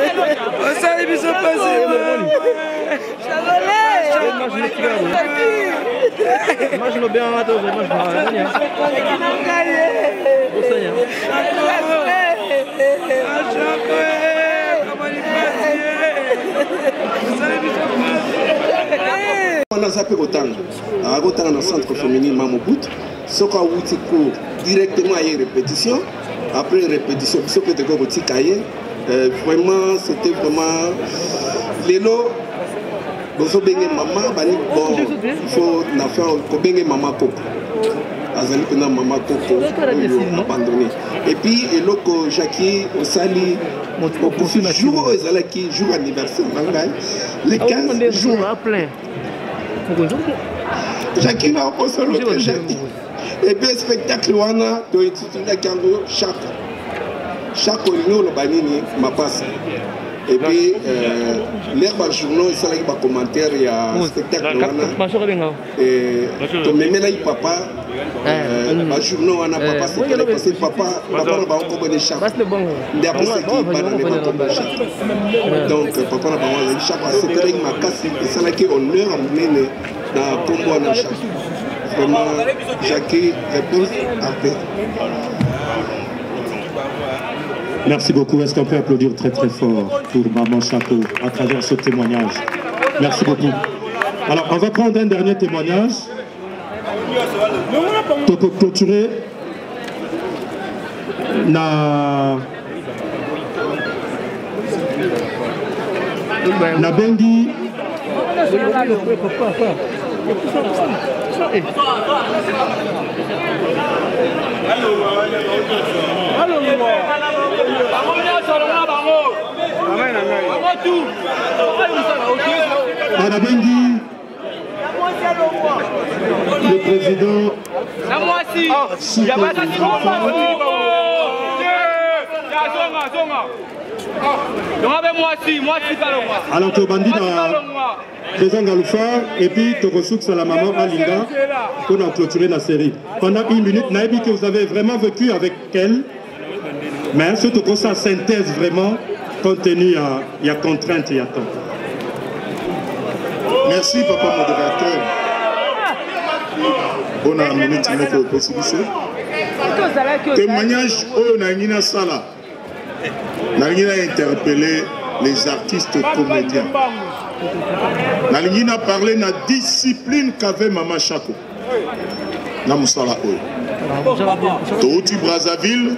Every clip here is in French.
osali biso pasi Imagine bien un matin, On a zappé autant dans le centre féminin Mamobout, ce qu'on a outil court directement à une répétition. Après une répétition, ce que tu as cahier, vraiment c'était vraiment les lots. Bon, il faut faire maman coco. Azali pena maman coco abandonné. Et puis et loko Jackie au sali au jour ezalaki jour anniversaire les 15 jours à plein. Jackie n'a pas solo Jackie. Et puis spectacle wana to intitulé kango chaque réunion le banini ma passe. Et puis, l'herbe journaux, il s'agit de commentaires, il y a un spectacle. Et même là, papa, le journaux, on a papa, c'est parce que papa, n'a pas encore de chat. Il y a pour ça qu'il n'y a pas de chat. Donc, papa n'a pas de chat. C'est vrai que ma casse, c'est là qu'on honneur à mener dans le combo en chat. Vraiment, Jackie, réponse après. Merci beaucoup. Est-ce qu'on peut applaudir très très fort pour Maman Chaco à travers ce témoignage? Merci beaucoup. Alors, on va prendre un dernier témoignage pour clôturer na Bengi. Le président alors tu bandit président Galoufa et puis tu ressources à la maman Alinga pour clôturer la série. Pendant une minute, Naïbi, que vous avez vraiment vécu avec elle, mais surtout pour sa synthèse vraiment, compte tenu il y a contrainte, il y a temps. Merci papa modérateur. On a une minute pour possibilité. Témoignage au Nangina Sala. Nangina a interpellé les artistes comédiens. Nangina a parlé de la discipline qu'avait Maman Chaco. Namusala Oyo. Touti Brazzaville.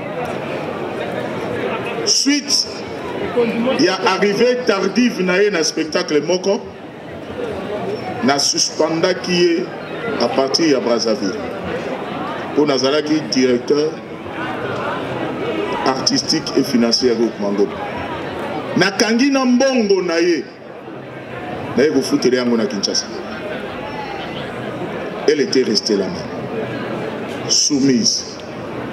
Suite, il y a arrivé tardive dans un spectacle Moko. Na suspenda qui est à partir de Brazzaville. Pour Nazala qui est directeur artistique et financier au Mango. Na kangi na mbongo na ye. Na ye go foutere yango na Kinshasa. Elle était restée là-bas. Soumise.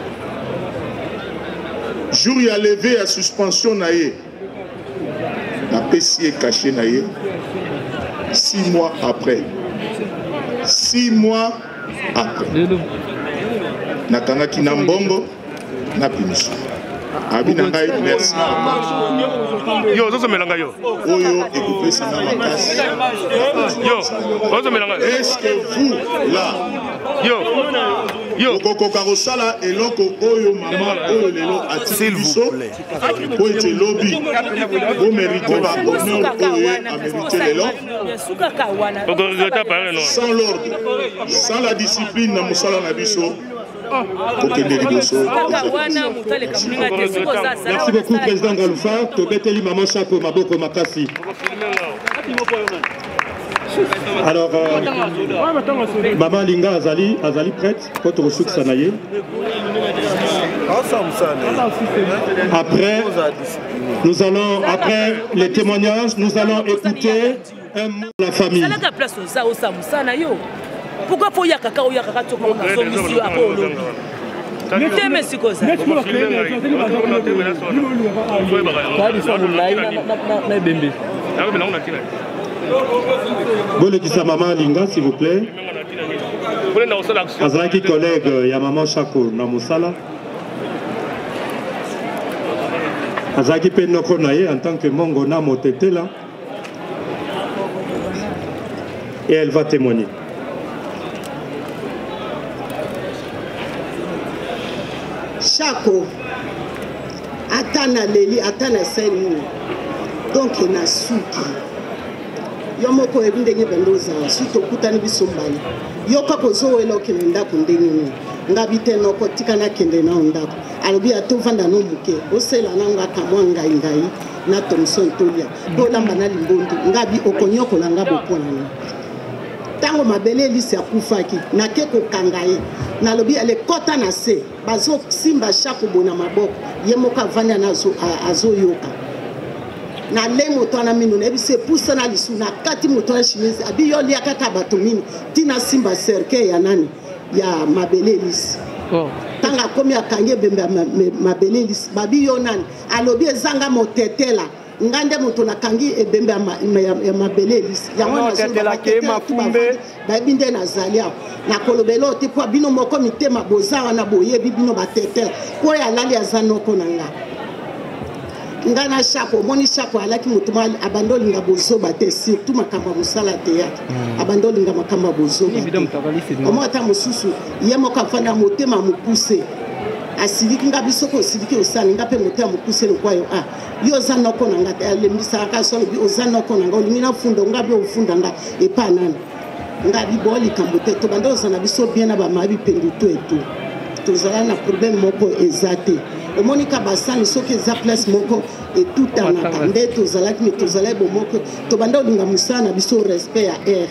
Jour il a levé à suspension na ye. Na PC caché na ye. 6 mois après. 6 mois après. Nakanga Kinambongo, Napimus. Abinangai, merci. Yo, ça se mélange yo. Oyo, écoutez, ça n'a pas casse. Yo, ça se mélange. Est-ce que vous, là, yo, Koko Karosala et Loko Oyo, maman, Oyo, Lelo, S'il vous plaît. Pour être lobby, vous méritez ma honneur, Oyo, à mériter les lots. Sans l'ordre, sans la discipline, dans Moussala Nabiso. Merci beaucoup, président Galoufa. Tobeteli Maman Chaco, Maboko Makasi. Alors, Maman Linga Azali prête pour te ressourcer Sanaye. Après, nous allons, après les témoignages, nous allons écouter un mot de la famille. Pourquoi faut y a caca ou y a caca tout le monde dans son mission à Polo? Nous t'aimons ce que ça. Bolé qui sa maman Linga, s'il vous plaît. Azaki collègue, il y a Maman Chaco, Namusala. Azaki Penoko Naye en tant que Mongona Motete là. Et elle va témoigner. Chako, Atana Leli, Atana Seni, donc il a souki. Yomoko ebindenge bendoza, suto kutani bisombali. Yoka kozo elo kenda kundeni. Ngabite no kotika na kende na ondako. Alobi atovanda no muke. Osela na ngaka mwanga ngai na Thomson Tolia. Bola mbana limbondo. Ngabi okonyoko na ngabo pona na. Tango mabele lisi akufaki na keko kangaye. Na lobi ale kota na se. Bazo simba Chako bona maboko. Yemoka vanya na azo yoka. Na le moto na minu nebi se pusa na lisu na kati moto na chimezi abi yo lia kaka bato minu tina simba serke ya nani ya mabele lisi tanga komi akange bembe mabele lisi babi yo nani alobi ezanga motetela ngande moto na kangi ebembe ya mabele lisi ya mwana tetela ke mafumbe babi nde na zalia na kolobelo te kwa bino moko mitema boza na boye bino batetela ko ya lali azanoko nanga ngana Chako moni Chako alaki mutuma abandoli nga bozo bate surtout makamba musala théâtre abandoli nga makamba bozo omo ata mususu yemo ka fanda motema mupuse asiliki nga bisoko siliki osani nga pe motema mupuse lokwayo yo zanoko nanga alembisa ka so bi ozanoko nanga olimina fundo nga bi ofunda nga epanana nga bi boli kambote to bando zana biso bien na ba mabi pendu to eto tozala na problème moko ezate Monica Bassani soki eza place moko et tout anaka nde tozalaki me tozala bomoko tobanda olinga musala na biso respect ya air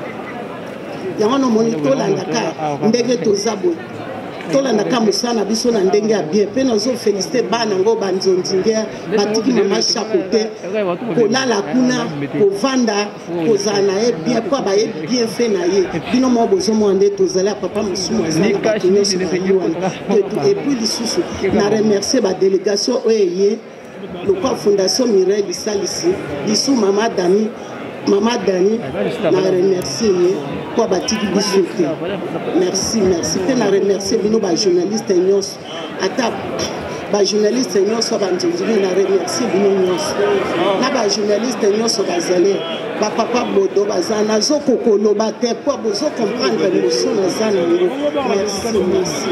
yango na moni tolandaka ndenge toza boye tolandaka musala na biso na ndenge ya bien mpe nazofélicité bana yango banzonzinge batiki mama Chako te kolala kuna kovanda kozala na ye bien mpo baye bien fait na ye bino moko bozomona nde tozala papa mosumu aza na bato nyonso bayi wana et puis lisusu na remercie badélégation oyo eye lokwa fondation Mireille lisalisi lisu mama Dani na remercie ye kwa batiki biso te merci mpe na remercie bino bajournaliste nyonso ata bajournaliste nyonso banzonzili na remercie bino nyonso na bajournaliste nyonso bazali bapapa bodo baza nazokokoloba te mpo bozokomprendre émotion naza nango merci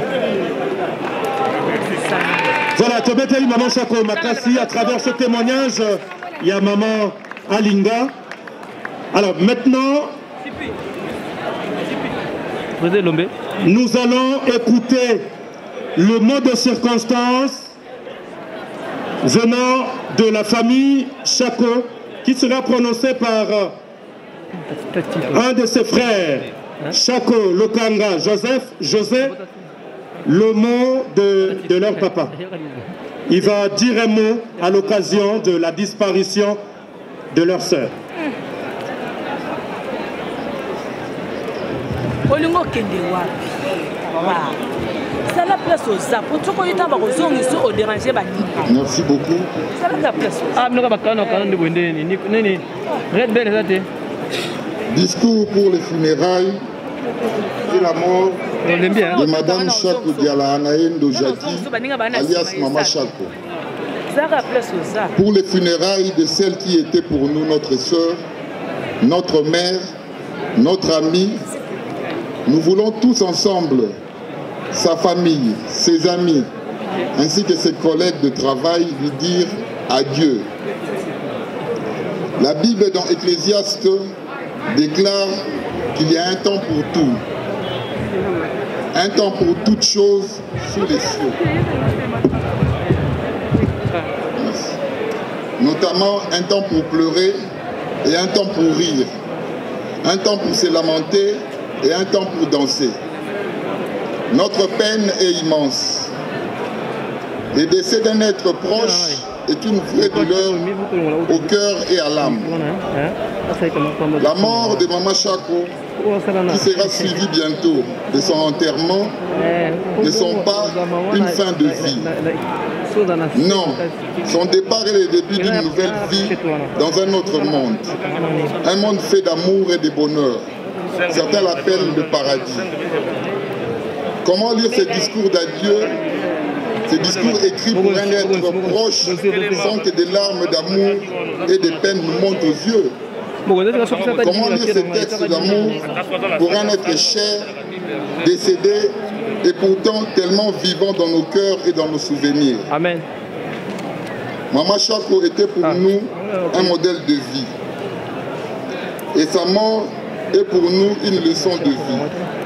Voilà, Tobeteli Maman Chako Makasi, à travers ce témoignage, il y a Maman Alinga. Alors maintenant, nous allons écouter le mot de circonstance venant de la famille Chako, qui sera prononcé par un de ses frères, Chako Lokanga José, le mot de leur papa. Il va dire un mot à l'occasion de la disparition de leur sœur. Merci beaucoup. Discours pour les funérailles et la mort de Madame Chako Diala Anaïn Dojati, alias Maman Chako. Pour les funérailles de celle qui était pour nous notre sœur, notre mère, notre amie, nous voulons tous ensemble, sa famille, ses amis, ainsi que ses collègues de travail, lui dire adieu. La Bible dans Ecclésiaste déclare qu'il y a un temps pour tout, un temps pour toutes choses sous les cieux. Notamment un temps pour pleurer et un temps pour rire, un temps pour se lamenter et un temps pour danser. Notre peine est immense. Le décès d'un être proche est une vraie douleur au cœur et à l'âme. La mort de Maman Chako, qui sera suivie bientôt de son enterrement, ne sont pas une fin de vie. Non, son départ est le début d'une nouvelle vie dans un autre monde. Un monde fait d'amour et de bonheur. Certains l'appellent le paradis. Comment lire ces discours d'adieu Ce discours écrit pour un être proche sans que des larmes d'amour et des peines nous montent aux yeux. Comment lire ce texte d'amour pour un être cher, décédé et pourtant tellement vivant dans nos cœurs et dans nos souvenirs. Amen. Maman Chako était pour nous un modèle de vie. Et sa mort est pour nous une leçon de vie.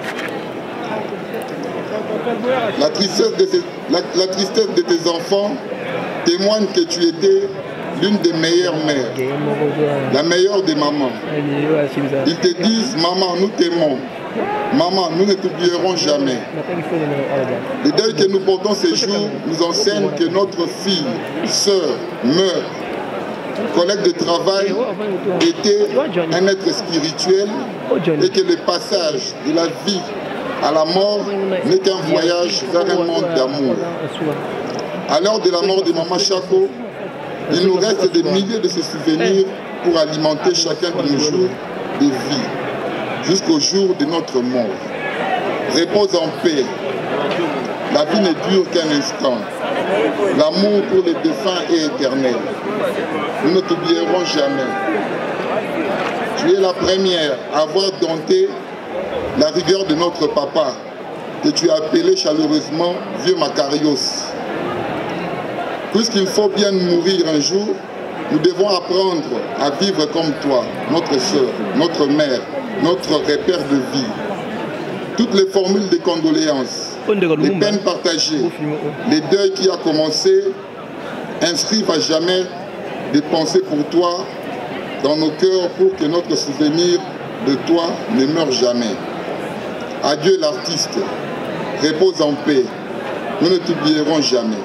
La tristesse de tes enfants témoigne que tu étais l'une des meilleures mères, la meilleure des mamans. Ils te disent, maman, nous t'aimons. Maman, nous ne t'oublierons jamais. Le deuil que nous portons ces jours nous enseigne que notre fille, sœur, meurt, collègue de travail, était un être spirituel et que le passage de la vie à la mort n'est qu'un voyage vers un monde d'amour. À l'heure de la mort de Maman Chako, il nous reste des milliers de ces souvenirs pour alimenter chacun de nos jours de vie, jusqu'au jour de notre mort. Repose en paix. La vie ne dure qu'un instant. L'amour pour les défunts est éternel. Nous ne t'oublierons jamais. Tu es la première à avoir dompté la rigueur de notre papa, que tu as appelé chaleureusement Vieux Macarios. Puisqu'il faut bien mourir un jour, nous devons apprendre à vivre comme toi, notre sœur, notre mère, notre repère de vie. Toutes les formules de condoléances, les peines partagées, les deuils qui a commencé, inscrivent à jamais des pensées pour toi dans nos cœurs pour que notre souvenir de toi ne meure jamais. Adieu l'artiste, repose en paix, nous ne t'oublierons jamais.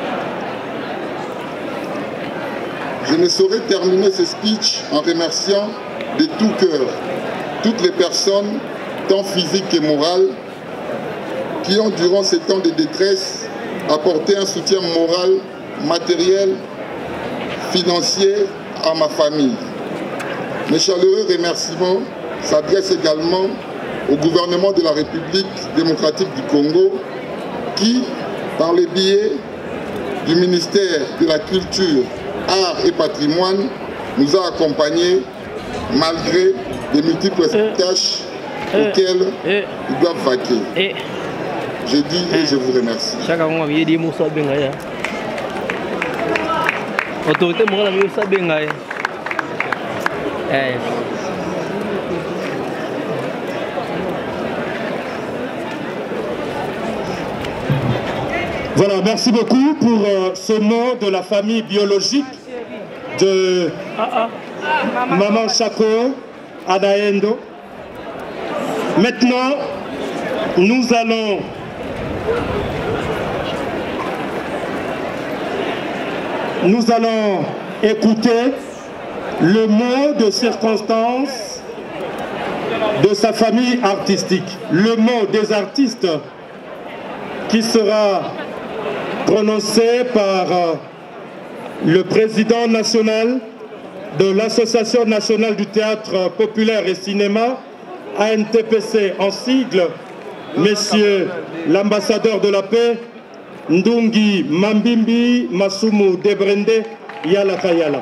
Je ne saurais terminer ce speech en remerciant de tout cœur toutes les personnes, tant physiques que morales, qui ont durant ces temps de détresse apporté un soutien moral, matériel, financier à ma famille. Mes chaleureux remerciements s'adressent également au gouvernement de la République démocratique du Congo qui, par le biais du ministère de la Culture, Art et Patrimoine, nous a accompagnés malgré les multiples tâches auxquelles ils doivent vaquer. Je dis et je vous remercie. Voilà, merci beaucoup pour ce mot de la famille biologique de Maman Chako Adaendo. Maintenant, nous allons écouter le mot de circonstance de sa famille artistique, le mot des artistes qui sera prononcé par le président national de l'Association nationale du théâtre populaire et cinéma, ANTPC en sigle, Monsieur l'ambassadeur de la paix, Ndungi Mambimbi Masumu Debrende Yala Kayala.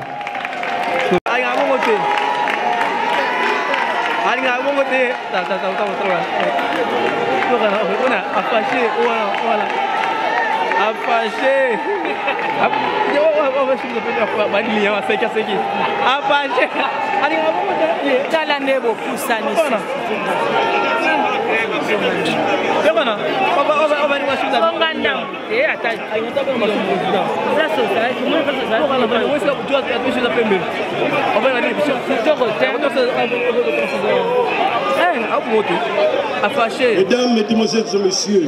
Mesdames, mesdemoiselles et messieurs,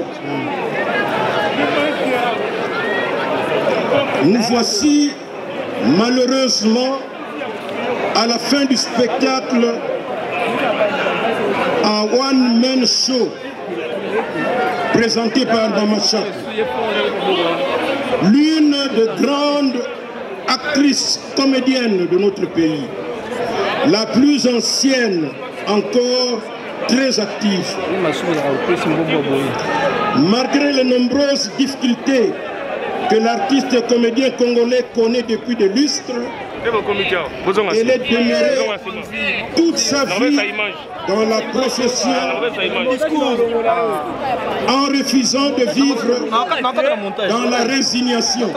nous voici malheureusement à la fin du spectacle en one-man show présenté par Maman Chako, l'une des grandes actrices comédiennes de notre pays, la plus ancienne encore très active. Malgré les nombreuses difficultés que l'artiste et comédien congolais connaît depuis des lustres. Elle est demeurée toute sa vie dans la profession en refusant de vivre dans la résignation.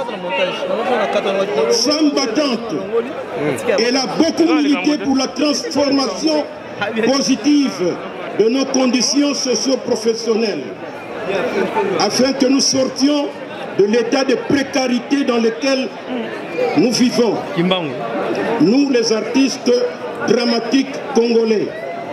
Femme battante, elle a beaucoup milité pour la transformation positive de nos conditions socio-professionnelles afin que nous sortions de l'état de précarité dans lequel nous vivons, nous les artistes dramatiques congolais.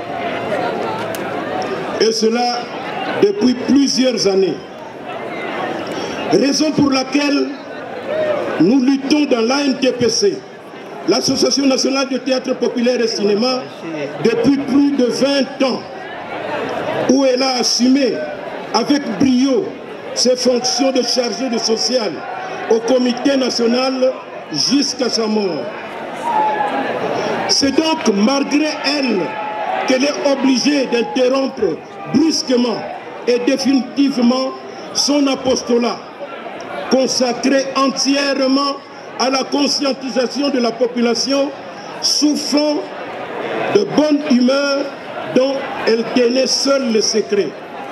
Et cela depuis plusieurs années. Raison pour laquelle nous luttons dans l'ANTPC, l'Association nationale de théâtre populaire et cinéma, depuis plus de 20 ans, où elle a assumé avec brio ses fonctions de chargée de social au comité national jusqu'à sa mort. C'est donc malgré elle qu'elle est obligée d'interrompre brusquement et définitivement son apostolat, consacré entièrement à la conscientisation de la population souffrant de bonne humeur dont elle tenait seule le secret.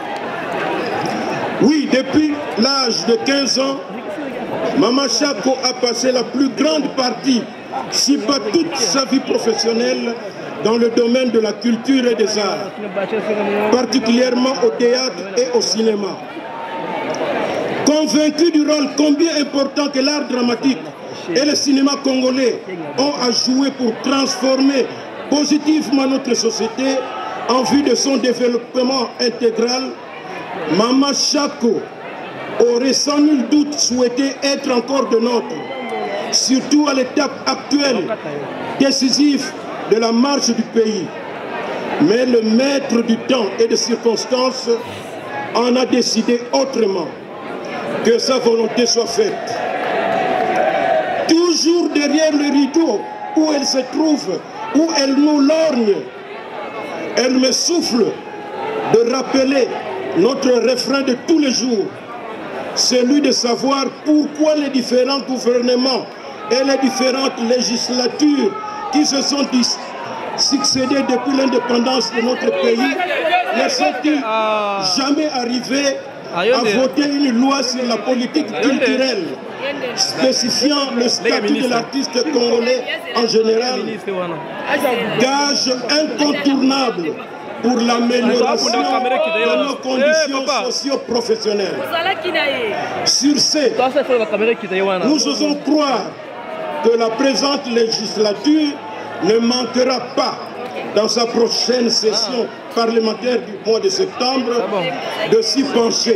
Oui, depuis l'âge de 15 ans, Mama Chako a passé la plus grande partie, si pas toute sa vie professionnelle, dans le domaine de la culture et des arts, particulièrement au théâtre et au cinéma. Convaincu du rôle combien important que l'art dramatique et le cinéma congolais ont à jouer pour transformer positivement notre société en vue de son développement intégral, Mama Chako aurait sans nul doute souhaité être encore de nôtre, surtout à l'étape actuelle, décisive de la marche du pays. Mais le maître du temps et des circonstances en a décidé autrement, que sa volonté soit faite. Toujours derrière le rideau où elle se trouve, où elle nous lorgne, elle me souffle de rappeler notre refrain de tous les jours, celui de savoir pourquoi les différents gouvernements et les différentes législatures qui se sont succédées depuis l'indépendance de notre pays ne sont-ils jamais arrivés à voter une loi sur la politique culturelle spécifiant le statut de l'artiste congolais en général, gage incontournable pour l'amélioration de nos conditions socio-professionnelles. Sur ce, nous osons croire que la présente législature ne manquera pas, dans sa prochaine session parlementaire du mois de septembre, de s'y pencher.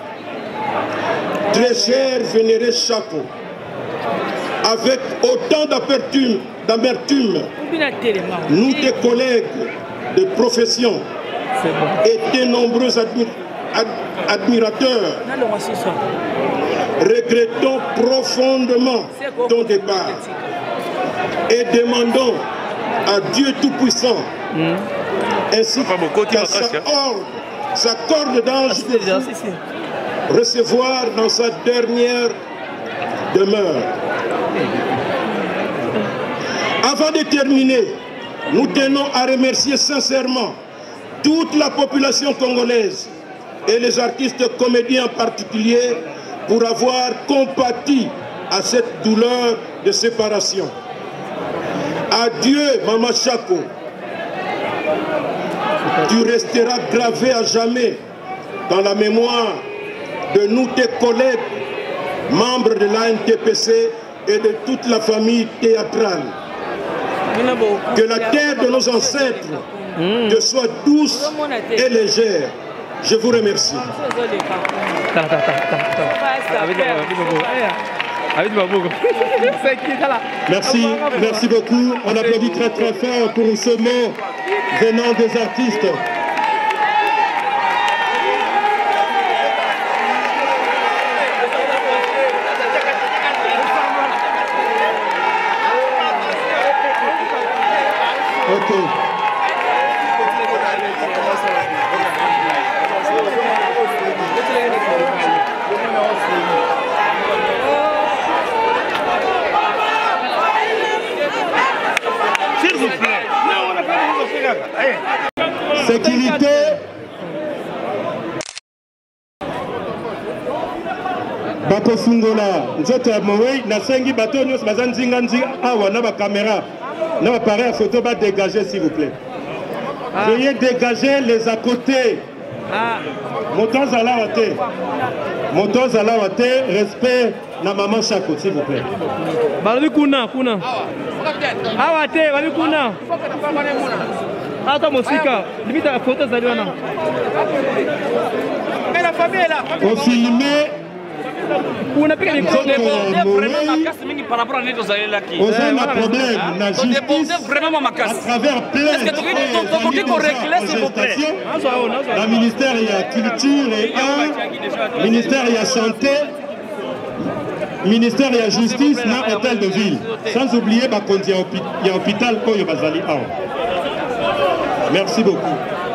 Très cher vénéré Chako, avec autant d'amertume, nous, tes collègues de profession et tes nombreux admirateurs, regrettons profondément ton départ et demandons à Dieu Tout-Puissant ainsi qu'à sa corde d'ange de recevoir dans sa dernière demeure. Avant de terminer, nous tenons à remercier sincèrement toute la population congolaise et les artistes comédiens en particulier pour avoir compati à cette douleur de séparation. Adieu, Mama Chako. Tu resteras gravé à jamais dans la mémoire de nous, tes collègues, membres de l'ANTPC et de toute la famille théâtrale. Que la terre de nos ancêtres te soit douce et légère. Je vous remercie. Merci, merci beaucoup. On applaudit très très fort pour ce mot venant des artistes. Ok. Sécurité. Bako Fungola, nzoto ya Moei, nasengi bato nyos bazan zinga awa na ba caméra, na ba appareil à photo ba dégager s'il vous plaît. Veuillez dégager les à côté. Motos à la hauteur. Motos à la hauteur, respect na maman Chako s'il vous plaît. Balabi kuna. Awate, balabi kuna. Attends Mosika, limite la photo ça doit. Mais la famille est là. On filme. On a pris les vraiment ma casse mingi par rapport à nous là-qui. On a un problème na justice vraiment ma casse. À travers plein de la ministère il y a culture et art, ministère il y a santé, ministère il y a justice, na hôtel de ville. Sans oublier il y a hôpital Koyo Bazali. Merci beaucoup.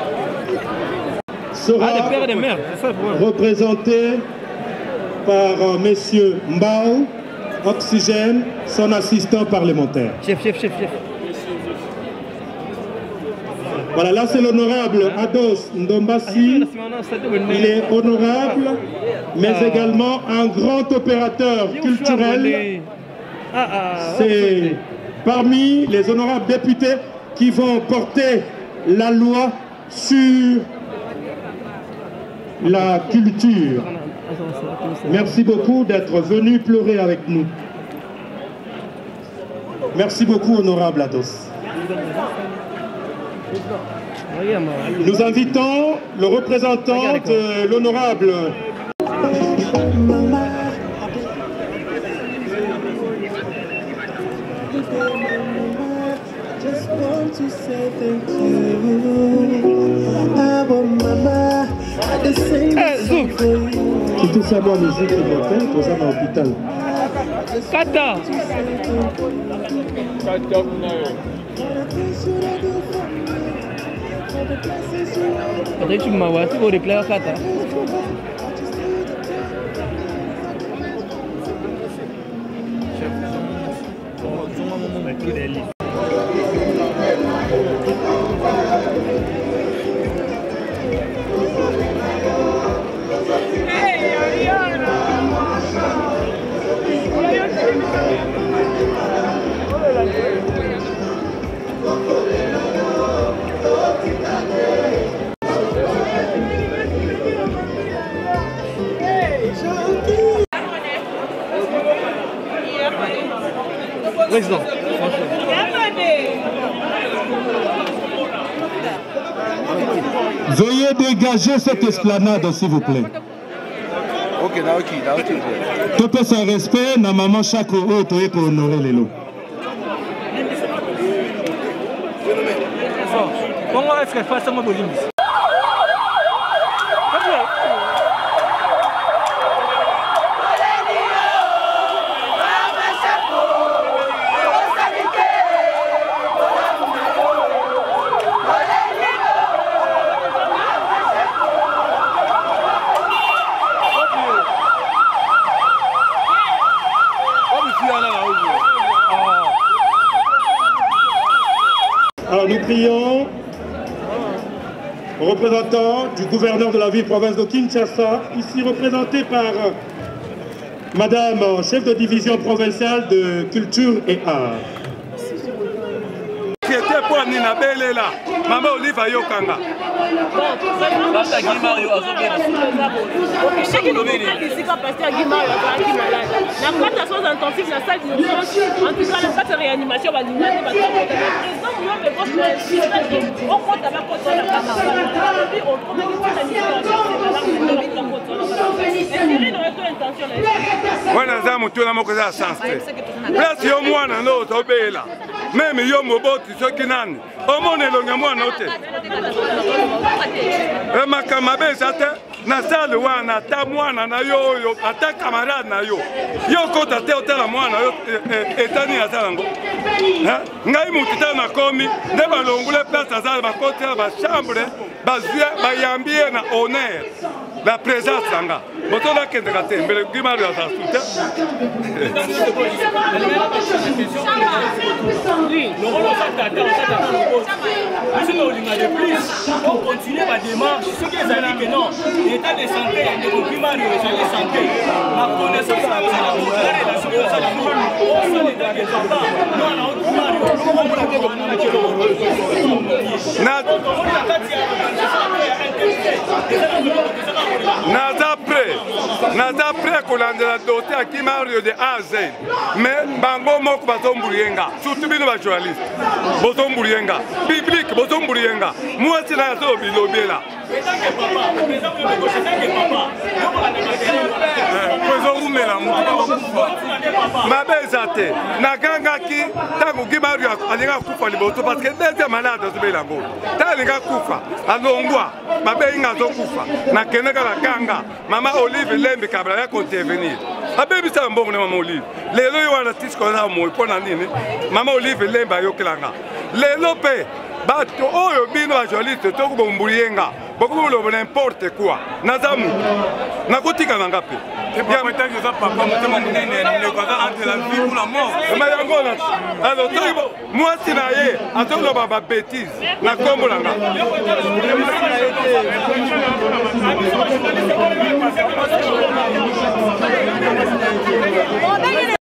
Sera représenté par Monsieur Mbao, Oxygène, son assistant parlementaire. Chef. Voilà, là c'est l'honorable Ados Ndombasi. Il est honorable, mais également un grand opérateur culturel. C'est parmi les honorables députés qui vont porter la loi sur la culture. Merci beaucoup d'être venu pleurer avec nous. Merci beaucoup, honorable Ados. Nous invitons le représentant de l'honorable tout ça, moi, musique et pour ça, dans l'hôpital. Kata. Tu m'as vu, tu vas replaire Kata. Président. Veuillez dégager cette esplanade, s'il vous plaît. Ok. Tout est sans respect, na maman chaque autre est pour honorer les lots. Comment est-ce qu'elle fait ça, moi, Bolivie? Alors nous prions représentant du gouverneur de la ville-province de Kinshasa, ici représenté par Madame chef de division provinciale de culture et art. Maman Olive Ayokanga. Voilà, ça m'a tué moko za sens. Place yo mwana no tobela. Même yo moboti soki nani. Omonelo nyamwana ote. Makamabe zate na sale wana ta mwana na yo ata camarade na yo. Yo kota te otela mwana yo etani azalango. ngai mutu te nakomi nde balongula place aza bakoti ya bachambre bayambi ye na honneur la présence nanga boto nakendeka te mbele gimari aza su te pour continuer ma démarche, ce qui est dit que non, l'état de santé est de primaire, l'état de santé, ma connaissance, la relation de la famille, on sait l'état de papa, nous on a un primaire, naza prêt kolandela doté à Kimario de A à Z, mais bango moko bazomburienga, surtout bino ba journaliste, bozomburienga, public bozomburienga, moi c'est la zo bilobela. Mabezate, nagangaki, tango Kimario alinga kufa liboto parce que deuxième malade azobelango. Talinga kufa, alongwa, mabe inga zokufa, na keneka la ganga, mama Olive Lembe kabla ya intervenir. Abebi sa mbongo na mama Olive. Lelo yo wana tisiko na mo ipona nini? Mama Olive Lembe ayokelanga. Lelo pe bato oyo bino ba journaliste to kubomburienga. Beaucoup de n'importe quoi. Nazamu. Nakotika nangape. Et bien maintenant que ça papa motema munene ne ko entre la vie ou la mort. Mais yango alors moi si na ye atolo baba bêtise na kombo langa.